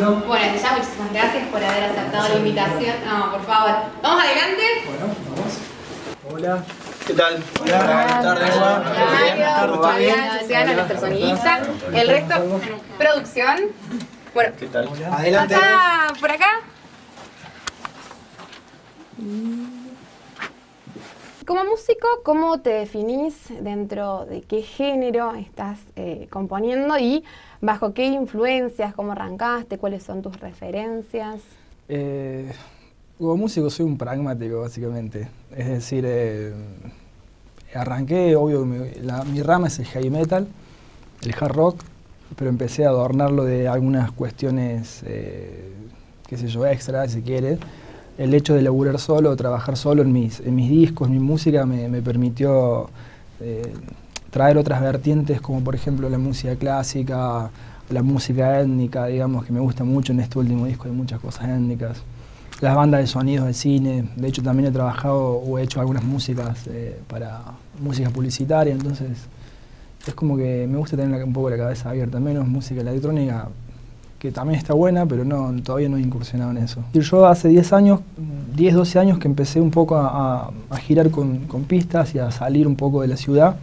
Bueno, desde ya muchísimas gracias por haber aceptado la invitación. No, por favor. ¿Vamos adelante? Bueno, vamos. Hola. ¿Qué tal? Hola. Buenas tardes, Juan. Mario, Luciano, nuestro sonidista. El resto, producción. Bueno, ¿Qué tal? Adelante. pasa por acá. Como músico, ¿cómo te definís dentro de qué género estás componiendo y bajo qué influencias, cómo arrancaste, cuáles son tus referencias? Como músico soy un pragmático, básicamente. Es decir, arranqué, obvio, mi rama es el heavy metal, el hard rock, pero empecé a adornarlo de algunas cuestiones, qué sé yo, extra, si quieres. El hecho de laburar solo, trabajar solo en mis discos, en mi música, me permitió traer otras vertientes, como por ejemplo la música clásica, la música étnica, digamos, que me gusta mucho. En este último disco hay muchas cosas étnicas. Las bandas de sonidos de cine, de hecho también he trabajado o he hecho algunas músicas para música publicitaria, entonces es como que me gusta tener un poco la cabeza abierta, menos música electrónica, que también está buena, pero todavía no he incursionado en eso. Yo hace 10 años, 10, 12 años que empecé un poco a girar con pistas y a salir un poco de la ciudad,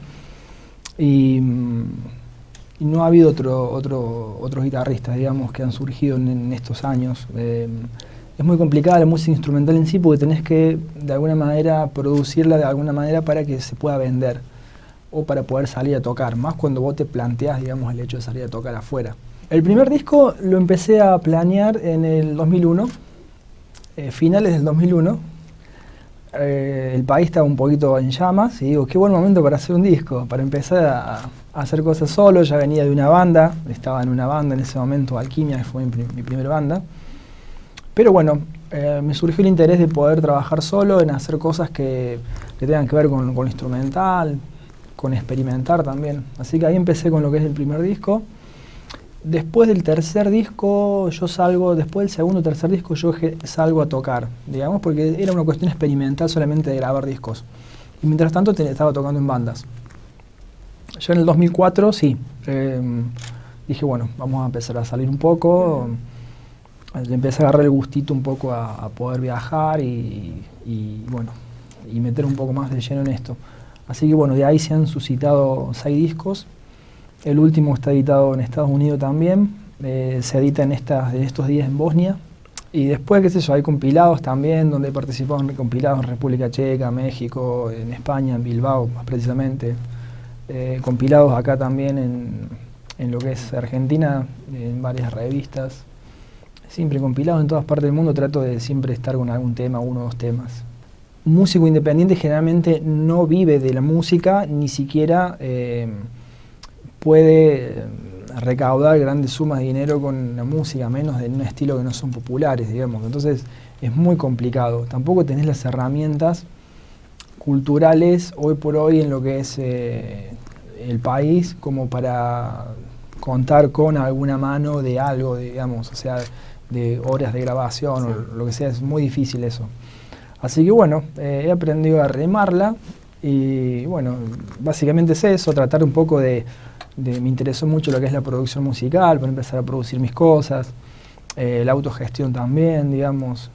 y no ha habido otros guitarristas, digamos, que han surgido en estos años. Es muy complicada la música instrumental en sí, porque tenés que, de alguna manera, producirla de alguna manera para que se pueda vender, o para poder salir a tocar, más cuando vos te planteás, digamos, el hecho de salir a tocar afuera. El primer disco lo empecé a planear en el 2001, finales del 2001. El país estaba un poquito en llamas y digo, qué buen momento para hacer un disco, para empezar a hacer cosas solo. Ya venía de una banda, estaba en una banda en ese momento, Alquimia, que fue mi primera banda. Pero bueno, me surgió el interés de poder trabajar solo, en hacer cosas que tengan que ver con lo instrumental, con experimentar también. Así que ahí empecé con lo que es el primer disco. Después del tercer disco, después del segundo o tercer disco, yo salgo a tocar, digamos, porque era una cuestión experimental solamente de grabar discos. Y mientras tanto estaba tocando en bandas. Ya en el 2004, sí, dije, bueno, vamos a empezar a salir un poco. Le empecé a agarrar el gustito un poco a poder viajar y meter un poco más de lleno en esto. Así que bueno, de ahí se han suscitado 6 discos. El último está editado en Estados Unidos también, se edita en estos días en Bosnia. Y después, qué sé yo, hay compilados también, donde he participado en compilados en República Checa, México, en España, en Bilbao más precisamente. Compilados acá también en lo que es Argentina, en varias revistas. Siempre compilado en todas partes del mundo, trato de siempre estar con algún tema, 1 o 2 temas. Un músico independiente generalmente no vive de la música, ni siquiera puede recaudar grandes sumas de dinero con la música, menos en un estilo que no son populares, digamos. Entonces es muy complicado. Tampoco tenés las herramientas culturales hoy por hoy en lo que es el país como para contar con alguna mano de algo, digamos, o sea, de horas de grabación o lo que sea. Es muy difícil eso. Así que bueno, he aprendido a remarla y bueno, básicamente es eso, tratar un poco me interesó mucho lo que es la producción musical, para empezar a producir mis cosas, la autogestión también, digamos.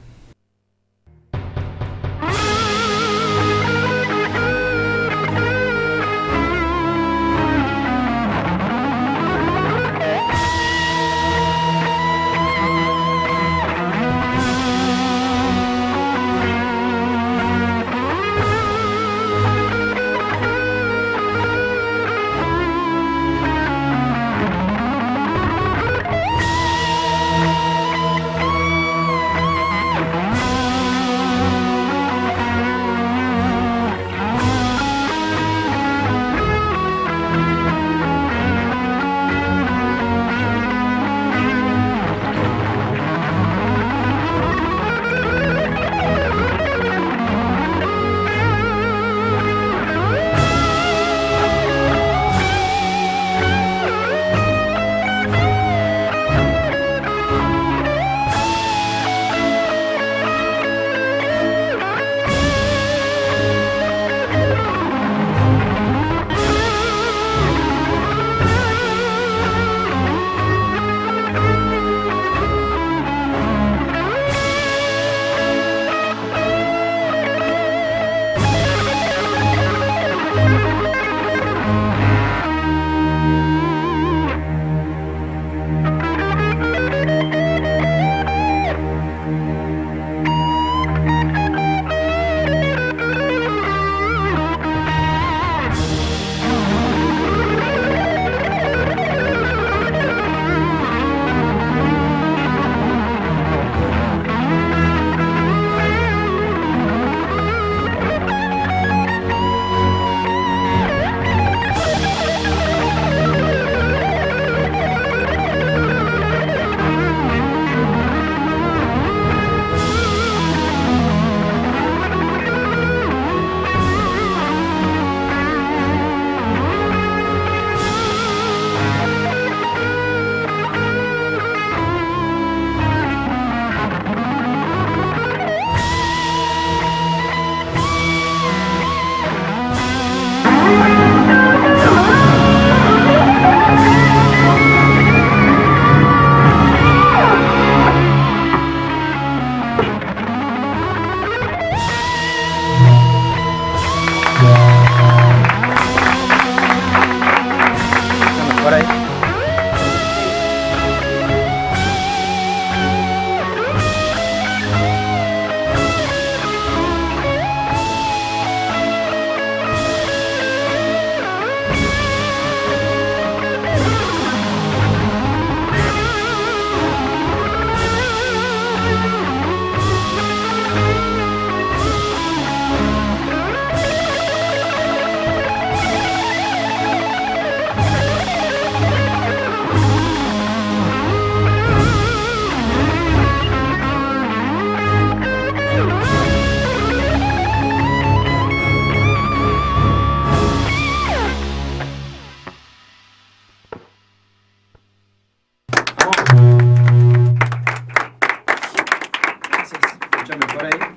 Escúchame por ahí.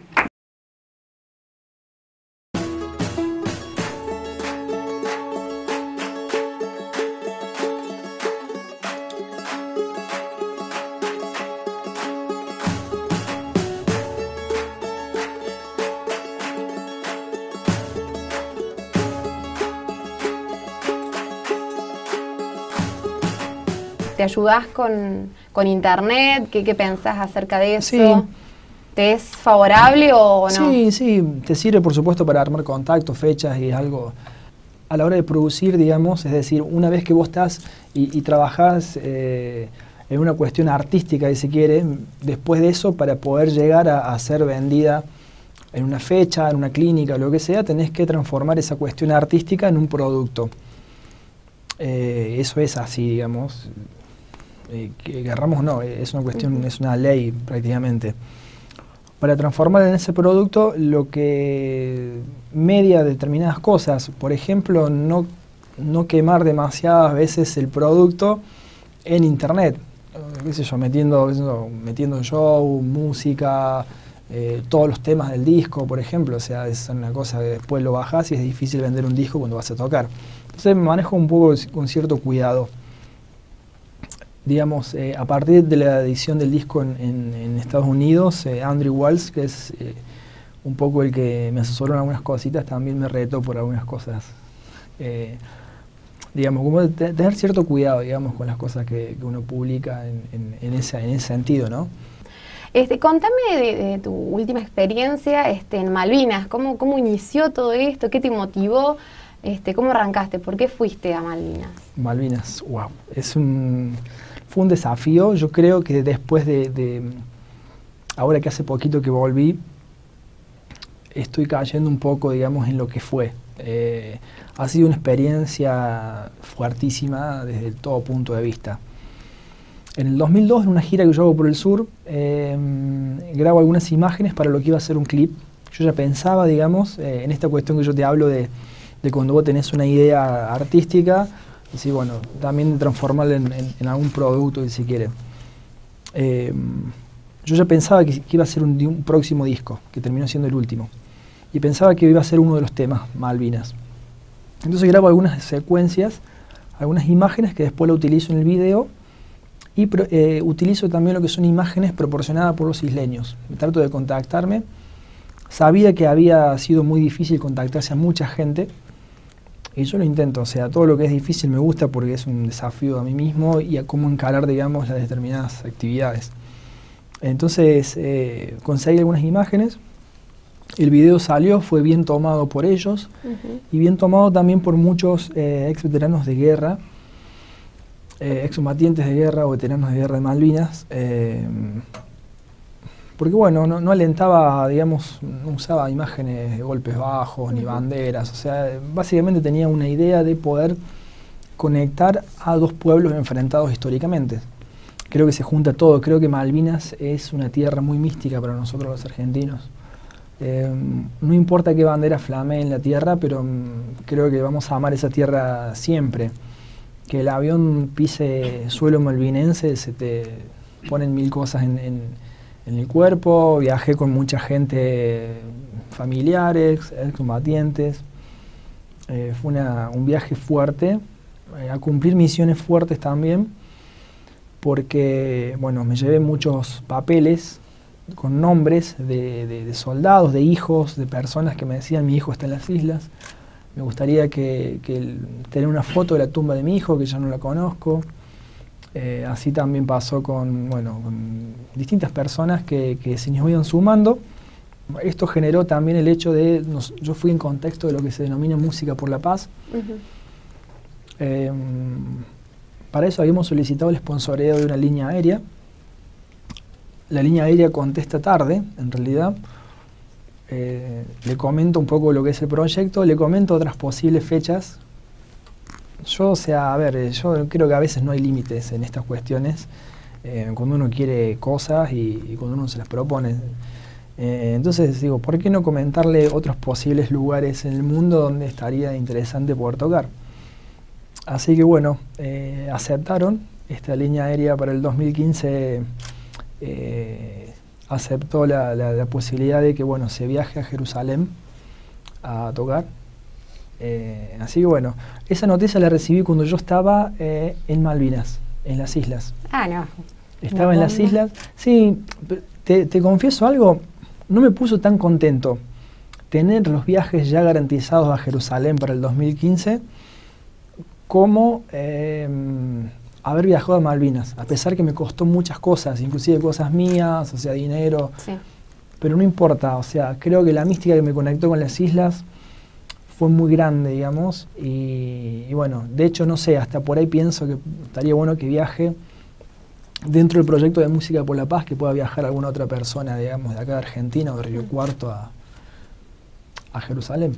¿Te ayudás con internet? ¿Qué pensás acerca de eso? Sí. ¿Te es favorable o no? Sí, sí, te sirve por supuesto para armar contactos, fechas y algo. A la hora de producir, digamos, es decir, una vez que vos estás y trabajás en una cuestión artística, si se quiere, después de eso, para poder llegar a ser vendida en una fecha, en una clínica, lo que sea, tenés que transformar esa cuestión artística en un producto. Eso es así, digamos. Que querramos o no, es una cuestión, es una ley prácticamente. Para transformar en ese producto lo que media determinadas cosas, por ejemplo, no quemar demasiadas veces el producto en internet, qué sé yo, metiendo show, música, todos los temas del disco, por ejemplo, o sea, es una cosa que después lo bajás y es difícil vender un disco cuando vas a tocar. Entonces me manejo un poco con cierto cuidado. Digamos, a partir de la edición del disco en Estados Unidos, Andrew Walsh, que es un poco el que me asesoró en algunas cositas, también me retó por algunas cosas. Digamos, como tener cierto cuidado, digamos, con las cosas que uno publica en ese sentido, ¿no? Contame de tu última experiencia en Malvinas. ¿Cómo inició todo esto? ¿Qué te motivó? ¿Cómo arrancaste? ¿Por qué fuiste a Malvinas? Malvinas, wow. Fue un desafío. Yo creo que después ahora que hace poquito que volví, estoy cayendo un poco, digamos, en lo que fue. Ha sido una experiencia fuertísima desde todo punto de vista. En el 2002, en una gira que yo hago por el sur, grabo algunas imágenes para lo que iba a ser un clip. Yo ya pensaba, digamos, en esta cuestión que yo te hablo de cuando vos tenés una idea artística, y sí, bueno, también de transformarla en algún producto, si quiere. Yo ya pensaba que iba a ser un próximo disco, que terminó siendo el último. Y pensaba que iba a ser uno de los temas, Malvinas. Entonces grabo algunas secuencias, algunas imágenes que después lo utilizo en el video, y utilizo también lo que son imágenes proporcionadas por los isleños. Me trato de contactarme. Sabía que había sido muy difícil contactarse a mucha gente, y yo lo intento, o sea, todo lo que es difícil me gusta porque es un desafío a mí mismo y a cómo encarar, digamos, las determinadas actividades. Entonces, conseguí algunas imágenes, el video salió, fue bien tomado por ellos, y bien tomado también por muchos ex veteranos de guerra, excombatientes de guerra o veteranos de guerra de Malvinas, porque bueno, no alentaba, digamos, no usaba imágenes de golpes bajos ni banderas, o sea, básicamente tenía una idea de poder conectar a dos pueblos enfrentados históricamente. Creo que se junta todo, creo que Malvinas es una tierra muy mística para nosotros los argentinos. No importa qué bandera flamee en la tierra, pero creo que vamos a amar esa tierra siempre. Que el avión pise suelo malvinense, se te ponen mil cosas en el cuerpo. Viajé con mucha gente, familiares, excombatientes. Fue un viaje fuerte, a cumplir misiones fuertes también, porque bueno, me llevé muchos papeles con nombres de soldados, de hijos, de personas que me decían: mi hijo está en las islas, me gustaría tener una foto de la tumba de mi hijo, que ya no la conozco. Así también pasó con distintas personas que se nos iban sumando. Esto generó también el hecho de, yo fui en contexto de lo que se denomina Música por la Paz. Para eso habíamos solicitado el sponsoreo de una línea aérea. La línea aérea contesta tarde, en realidad. Le comento un poco lo que es el proyecto, le comento otras posibles fechas. Yo, o sea, a ver, yo creo que a veces no hay límites en estas cuestiones, cuando uno quiere cosas y cuando uno se las propone. Entonces digo, ¿por qué no comentarle otros posibles lugares en el mundo donde estaría interesante poder tocar? Así que bueno, aceptaron esta línea aérea para el 2015, aceptó la posibilidad de que bueno, se viaje a Jerusalén a tocar. Así que bueno, esa noticia la recibí cuando yo estaba en Malvinas, en las islas. Ah, no. Estaba en las islas. Sí, te confieso algo, no me puso tan contento tener los viajes ya garantizados a Jerusalén para el 2015 como haber viajado a Malvinas, a pesar que me costó muchas cosas, inclusive cosas mías, o sea, dinero, Sí. pero no importa, o sea, creo que la mística que me conectó con las islas fue muy grande, digamos, y bueno, de hecho, no sé, hasta por ahí pienso que estaría bueno que viaje dentro del proyecto de Música por la Paz, que pueda viajar alguna otra persona, digamos, de acá de Argentina o de Río Cuarto a Jerusalén.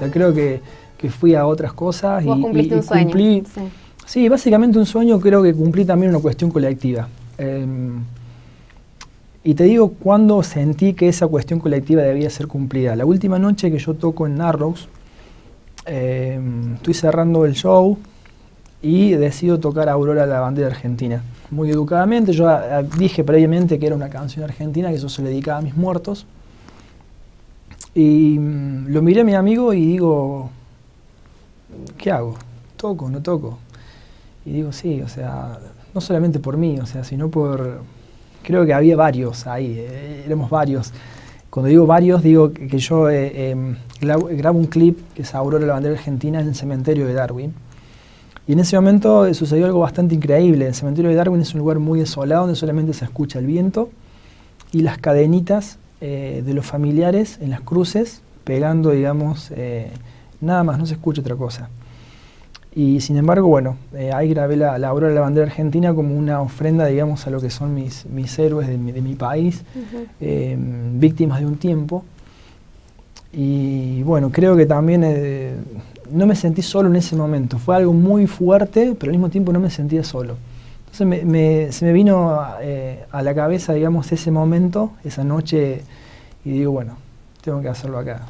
sea, creo que fui a otras cosas Vos y cumpliste un sueño. cumplí, Sí. sí, básicamente un sueño, creo que cumplí también una cuestión colectiva. Y te digo cuándo sentí que esa cuestión colectiva debía ser cumplida. La última noche que yo toco en Narrows, estoy cerrando el show y decido tocar Aurora, la bandera argentina. Muy educadamente, yo dije previamente que era una canción argentina, que eso se le dedicaba a mis muertos. Y lo miré a mi amigo y digo, ¿qué hago? ¿Toco o no toco? Y digo, sí, o sea, no solamente por mí, o sea, sino por... Creo que había varios ahí, éramos varios. Cuando digo varios, digo que yo grabo un clip que es Aurora, la bandera argentina, en el cementerio de Darwin. Y en ese momento sucedió algo bastante increíble. El cementerio de Darwin es un lugar muy desolado donde solamente se escucha el viento y las cadenitas de los familiares en las cruces pegando, digamos, nada más, no se escucha otra cosa. Y sin embargo, bueno, ahí grabé la Aurora de la bandera argentina como una ofrenda, digamos, a lo que son mis héroes de mi país, víctimas de un tiempo. Y bueno, creo que también no me sentí solo en ese momento. Fue algo muy fuerte, pero al mismo tiempo no me sentía solo. Entonces se me vino a la cabeza, digamos, ese momento, esa noche, y digo, bueno, tengo que hacerlo acá.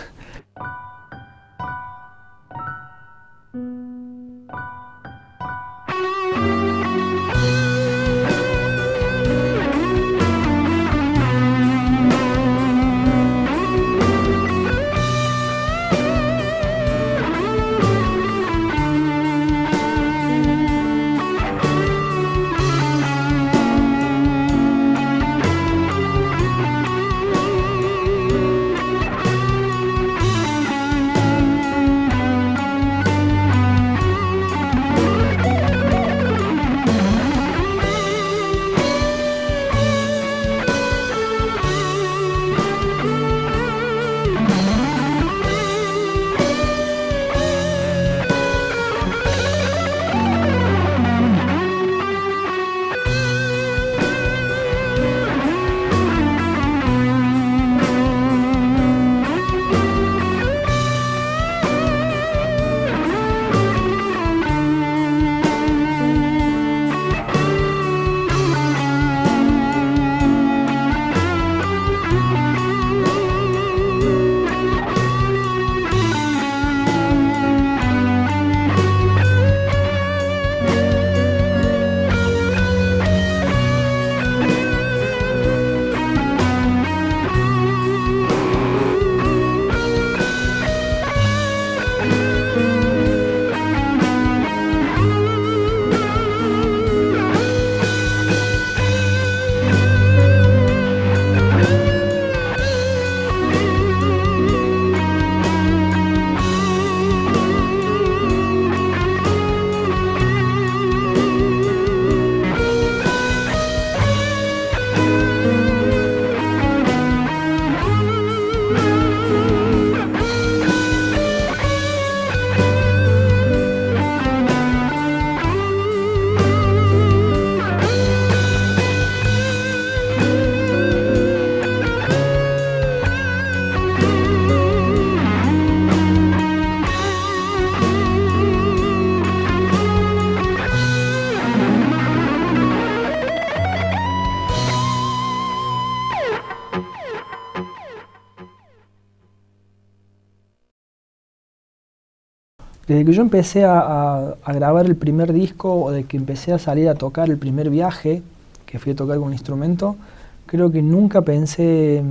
Desde que yo empecé a grabar el primer disco, o de que empecé a salir a tocar el primer viaje, que fui a tocar con un instrumento, creo que nunca pensé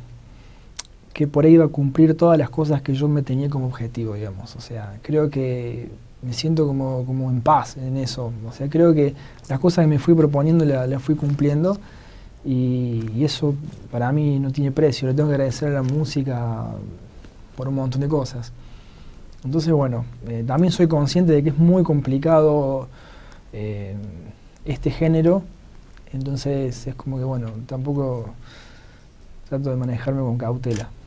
que por ahí iba a cumplir todas las cosas que yo me tenía como objetivo, digamos. O sea, creo que me siento como en paz en eso. O sea, creo que las cosas que me fui proponiendo las fui cumpliendo, y eso para mí no tiene precio. Le tengo que agradecer a la música por un montón de cosas. Entonces, bueno, también soy consciente de que es muy complicado este género, entonces es como que, bueno, tampoco trato de manejarme con cautela.